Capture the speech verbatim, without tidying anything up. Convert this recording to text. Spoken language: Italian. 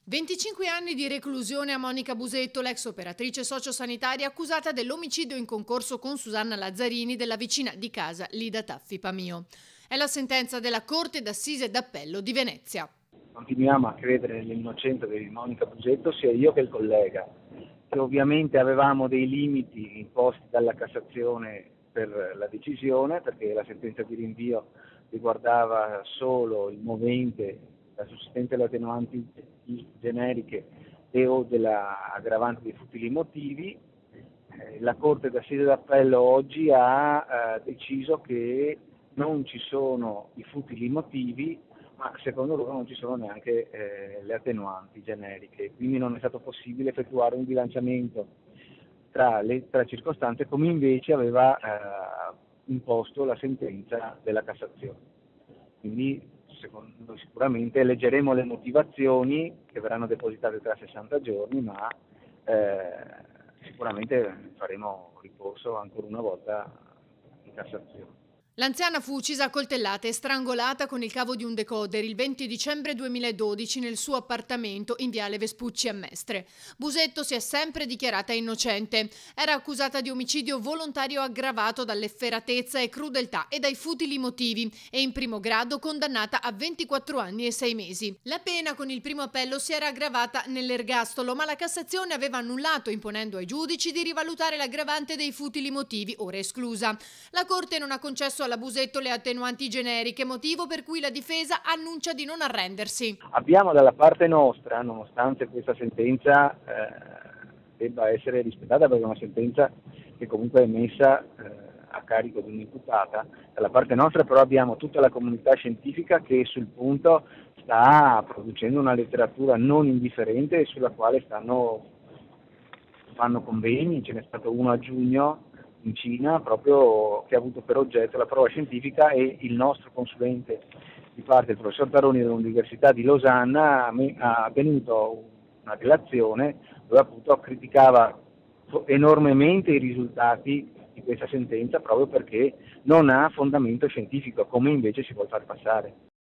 venticinque anni di reclusione a Monica Busetto, l'ex operatrice sociosanitaria accusata dell'omicidio in concorso con Susanna Lazzarini della vicina di casa Lida Taffi Pamio. È la sentenza della Corte d'Assise d'Appello di Venezia. Continuiamo a credere nell'innocenza di Monica Busetto, sia io che il collega, che ovviamente avevamo dei limiti imposti dalla Cassazione per la decisione, perché la sentenza di rinvio riguardava solo il movente, la sussistenza delle attenuanti generiche e o dell'aggravante dei futili motivi. Eh, la Corte d'Assise d'Appello oggi ha eh, deciso che non ci sono i futili motivi, ma secondo loro non ci sono neanche eh, le attenuanti generiche, quindi non è stato possibile effettuare un bilanciamento tra le tra circostanze come invece aveva eh, imposto la sentenza della Cassazione. Quindi secondo, sicuramente leggeremo le motivazioni che verranno depositate tra sessanta giorni, ma eh, sicuramente faremo ricorso ancora una volta in Cassazione. L'anziana fu uccisa a coltellate e strangolata con il cavo di un decoder il venti dicembre duemiladodici nel suo appartamento in viale Vespucci a Mestre. Busetto si è sempre dichiarata innocente. Era accusata di omicidio volontario aggravato dall'efferatezza e crudeltà e dai futili motivi e in primo grado condannata a ventiquattro anni e sei mesi. La pena con il primo appello si era aggravata nell'ergastolo, ma la Cassazione aveva annullato imponendo ai giudici di rivalutare l'aggravante dei futili motivi, ora esclusa. La Corte non ha concesso alla Busetto le attenuanti generiche, motivo per cui la difesa annuncia di non arrendersi. Abbiamo dalla parte nostra, nonostante questa sentenza eh, debba essere rispettata, perché è una sentenza che comunque è emessa eh, a carico di un'imputata, dalla parte nostra però abbiamo tutta la comunità scientifica che sul punto sta producendo una letteratura non indifferente e sulla quale stanno fanno convegni, ce n'è stato uno a giugno in Cina proprio che ha avuto per oggetto la prova scientifica, e il nostro consulente di parte, il professor Taroni dell'Università di Losanna, ha tenuto una relazione dove appunto criticava enormemente i risultati di questa sentenza proprio perché non ha fondamento scientifico, come invece si vuol far passare.